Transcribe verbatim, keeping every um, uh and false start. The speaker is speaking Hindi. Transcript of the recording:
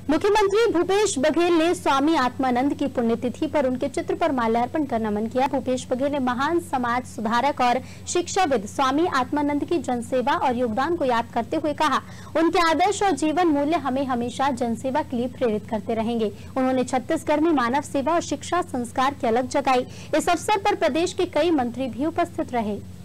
मुख्यमंत्री भूपेश बघेल ने स्वामी आत्मानंद की पुण्यतिथि पर उनके चित्र पर माल्यार्पण कर नमन किया। भूपेश बघेल ने महान समाज सुधारक और शिक्षाविद स्वामी आत्मानंद की जनसेवा और योगदान को याद करते हुए कहा, उनके आदर्श और जीवन मूल्य हमें हमेशा जनसेवा के लिए प्रेरित करते रहेंगे। उन्होंने छत्तीसगढ़ में मानव सेवा और शिक्षा संस्कार की अलग जगाई। इस अवसर पर प्रदेश के कई मंत्री भी उपस्थित रहे।